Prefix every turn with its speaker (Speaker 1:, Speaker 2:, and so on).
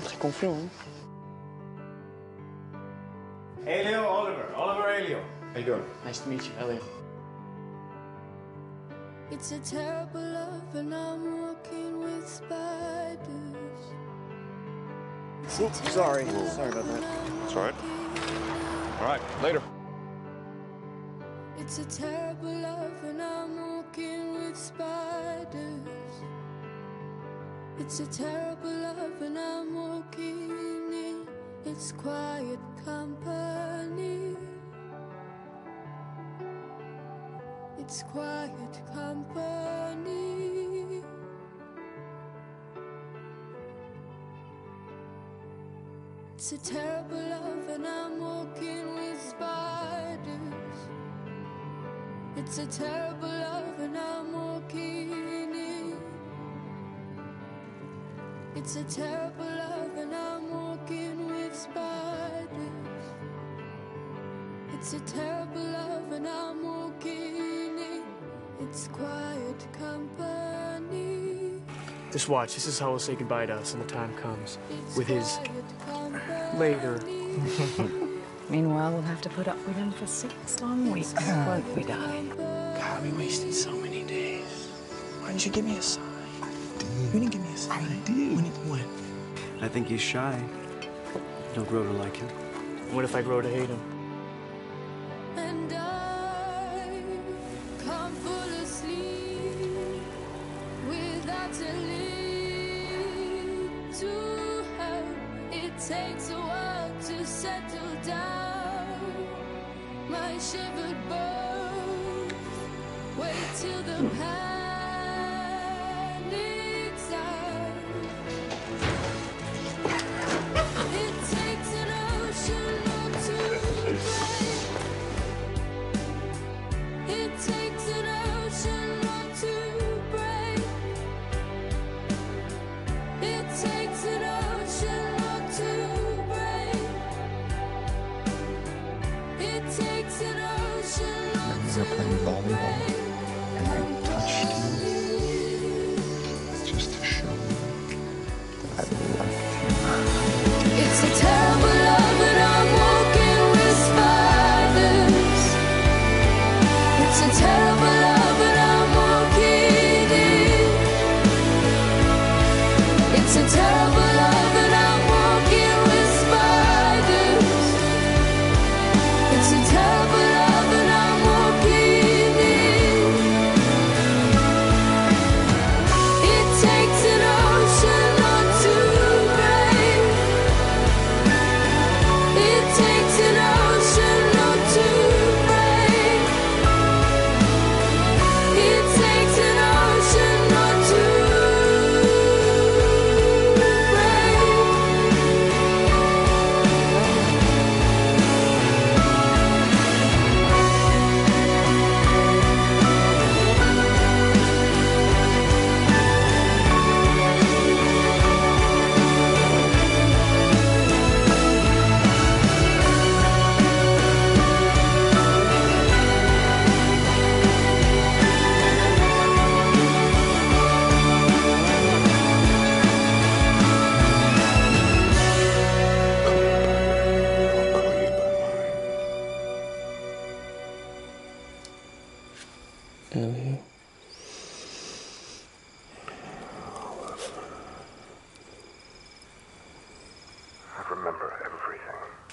Speaker 1: Très confiant, hein?
Speaker 2: Elio, Oliver, Elio. How you doing?
Speaker 1: Nice to meet you, Elio.
Speaker 3: It's a terrible love and I'm walking with spiders.
Speaker 1: Oops, sorry. Sorry about that.
Speaker 4: That's all right. All right, later.
Speaker 3: It's a terrible love and I'm walking with spiders. It's a terrible love and I'm walking in its quiet company. It's quiet company. It's a terrible love and I'm walking with spiders. It's a terrible love and I'm walking in. It's a terrible love and I'm walking with spiders. It's a terrible love and I'm walking in. It's quiet company.
Speaker 1: Just watch. This is how he'll say goodbye to us when the time comes.
Speaker 3: It's
Speaker 1: With his
Speaker 3: quiet
Speaker 1: later.
Speaker 5: Meanwhile, we'll have to put up with him for 6 long weeks, won't we, darling?
Speaker 1: God, we wasted so many days. Why didn't you give me a sign? You didn't give me a sign.
Speaker 4: I did.
Speaker 1: When?
Speaker 6: I think he's shy. Don't grow to like him.
Speaker 1: What if I grow to hate him?
Speaker 3: And I can't fall asleep without a little help. It takes a while to settle down. My shivered bones wait till the panic's out. It takes an ocean not to break. It takes an ocean not to break. It takes an ocean not to break. It takes an ocean not to
Speaker 4: playing volleyball
Speaker 3: break.
Speaker 4: and I touched you just to show you that I liked you.
Speaker 3: It's a terrible love and I'm walking with spiders. It's a terrible love and I'm walking in. It's a terrible love and I'm walking with spiders. It's a terrible love and I'm walking in. It takes an ocean not to break. It takes an ocean not to break. It takes an ocean not to
Speaker 4: I'll call you by mine.
Speaker 1: Elio.
Speaker 4: I remember everything.